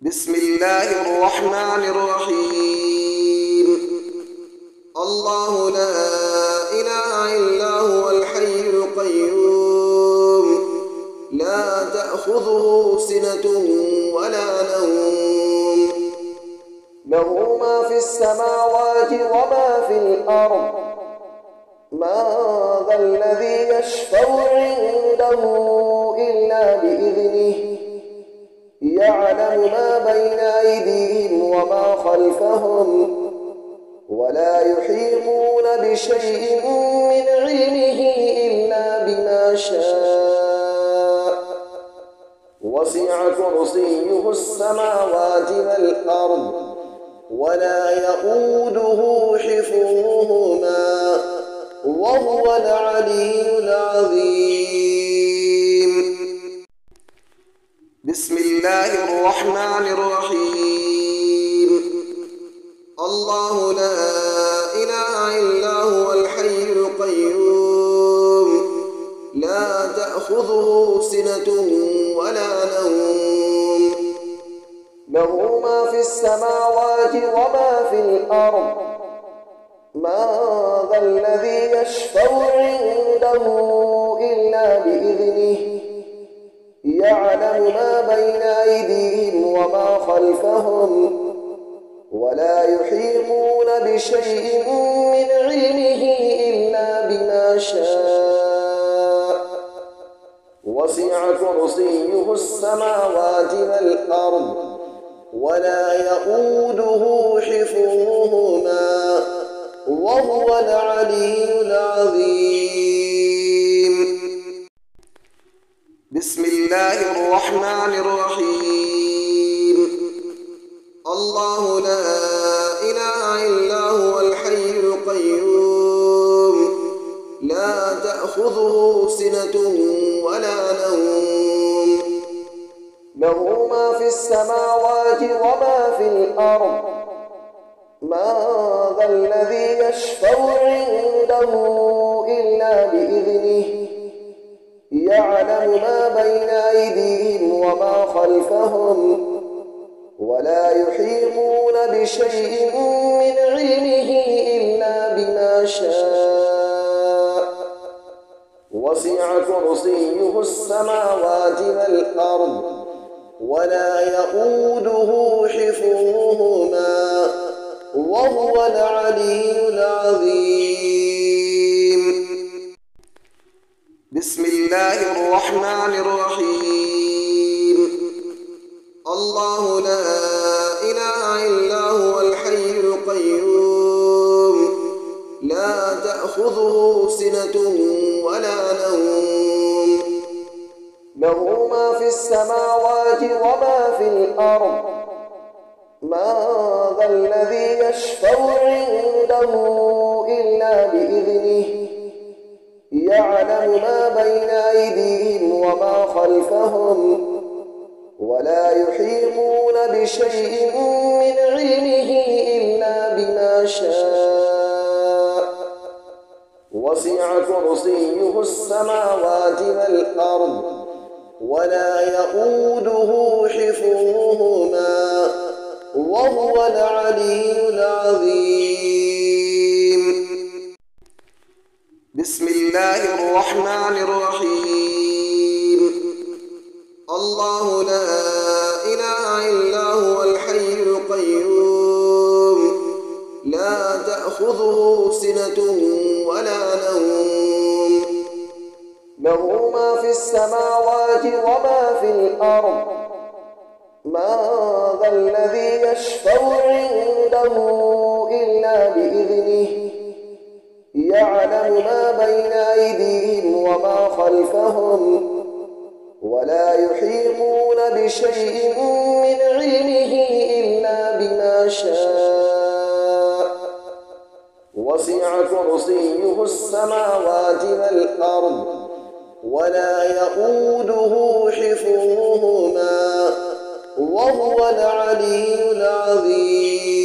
بسم الله الرحمن الرحيم. الله لا إله إلا هو الحي القيوم، لا تأخذه سنة ولا نوم، له ما في السماوات وما في الأرض. من ذا الذي يشفع عنده إلا بإذنه، يعلم ما بين أيديهم وما خلفهم، ولا يحيطون بشيء من علمه إلا بما شاء. وسع كرسيه السماوات والأرض، ولا يئوده حفظهما، وهو العلي العظيم. بسم الله الرحمن الرحيم. الله لا إله إلا هو الحي القيوم، لا تأخذه سنة ولا نوم، له ما في السماوات وما في الأرض. من ذا الذي يشفع عنده إلا بإذنه، يعلم ما بين أيديهم وما خلفهم، ولا يحيطون بشيء من علمه إلا بما شاء. وسع كرسيه السماوات والأرض، ولا يئوده حفظهما، وهو العلي العظيم. بسم الله الرحمن الرحيم. الله لا إله إلا هو الحي القيوم، لا تأخذه سنة ولا نوم، له ما في السماوات وما في الأرض. من ذا الذي يشفع عنده إلا بإذنه، يعلم ما بين أيديهم وما خلفهم، ولا يحيطون بشيء من علمه إلا بما شاء. وسع كرسيه السماوات والأرض، ولا يئوده حفظهما، وهو العلي العظيم. بسم الله الرحمن الرحيم. الله لا إله إلا هو الحي القيوم، لا تأخذه سنة ولا نوم، له ما في السماوات وما في الأرض. من ذا الذي يشفع عنده إلا بإذنه، يعلم ما بين أيديهم وما خلفهم، ولا يحيطون بشيء من علمه إلا بما شاء. وسع كرسيه السماوات والأرض، ولا يئوده حفظهما، وهو العلي العظيم. بسم الله الرحمن الرحيم. الله لا إله إلا هو الحي القيوم، لا تأخذه سنة ولا نوم، له ما في السماوات وما في الأرض. من ذا الذي يشفع عنده إلا بإذنه، يعلم ما بين أيديهم وما خلفهم، ولا يحيطون بشيء من علمه إلا بما شاء. وسع كرسيه السماوات والأرض، ولا يئوده حفظهما، وهو العلي العظيم.